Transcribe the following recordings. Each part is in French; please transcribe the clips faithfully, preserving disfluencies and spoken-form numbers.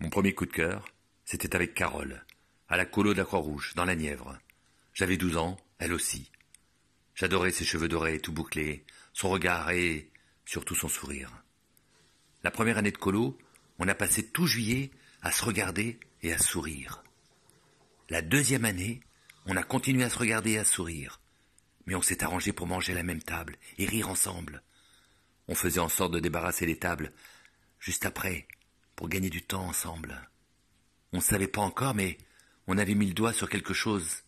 Mon premier coup de cœur, c'était avec Carole, à la colo de la Croix-Rouge, dans la Nièvre. J'avais douze ans, elle aussi. J'adorais ses cheveux dorés, tout bouclés, son regard et surtout son sourire. La première année de colo, on a passé tout juillet à se regarder et à sourire. La deuxième année, on a continué à se regarder et à sourire. Mais on s'est arrangé pour manger à la même table et rire ensemble. On faisait en sorte de débarrasser les tables juste après, pour gagner du temps ensemble. On ne savait pas encore, mais on avait mis le doigt sur quelque chose.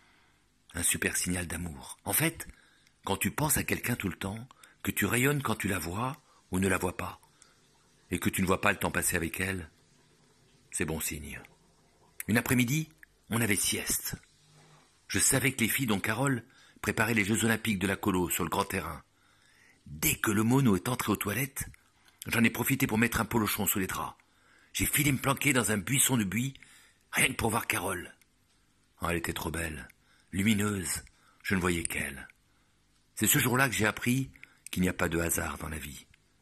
Un super signal d'amour. En fait, quand tu penses à quelqu'un tout le temps, que tu rayonnes quand tu la vois ou ne la vois pas, et que tu ne vois pas le temps passer avec elle, c'est bon signe. Une après-midi, on avait sieste. Je savais que les filles, dont Carole, préparaient les Jeux Olympiques de la colo sur le grand terrain. Dès que le mono est entré aux toilettes, j'en ai profité pour mettre un polochon sous les draps. J'ai filé me planquer dans un buisson de buis, rien que pour voir Carole. Oh, elle était trop belle, lumineuse, je ne voyais qu'elle. C'est ce jour-là que j'ai appris qu'il n'y a pas de hasard dans la vie.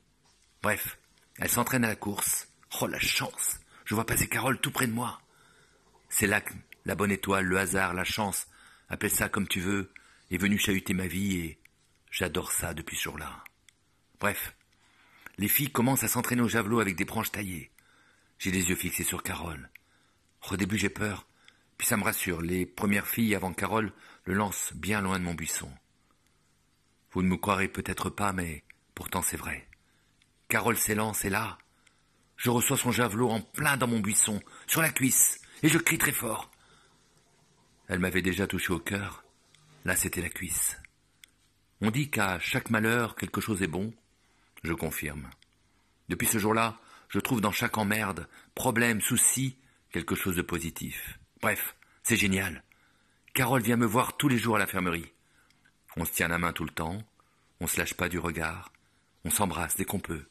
Bref, elle s'entraîne à la course. Oh, la chance! Je vois passer Carole tout près de moi. C'est là que la bonne étoile, le hasard, la chance, appelle ça comme tu veux, est venue chahuter ma vie et j'adore ça depuis ce jour-là. Bref, les filles commencent à s'entraîner au javelot avec des branches taillées. J'ai les yeux fixés sur Carole. Au début j'ai peur, puis ça me rassure, les premières filles avant Carole le lancent bien loin de mon buisson. Vous ne me croirez peut-être pas, mais pourtant c'est vrai. Carole s'élance et là, je reçois son javelot en plein dans mon buisson, sur la cuisse, et je crie très fort. Elle m'avait déjà touché au cœur, là c'était la cuisse. On dit qu'à chaque malheur, quelque chose est bon. Je confirme. Depuis ce jour-là, je trouve dans chaque emmerde, problème, souci, quelque chose de positif. Bref, c'est génial. Carole vient me voir tous les jours à l'infirmerie. On se tient la main tout le temps, on se lâche pas du regard, on s'embrasse dès qu'on peut.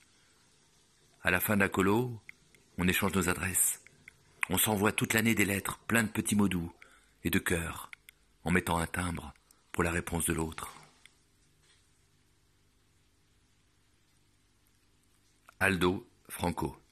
À la fin de la colo, on échange nos adresses. On s'envoie toute l'année des lettres, plein de petits mots doux et de cœur, en mettant un timbre pour la réponse de l'autre. Aldo Franco.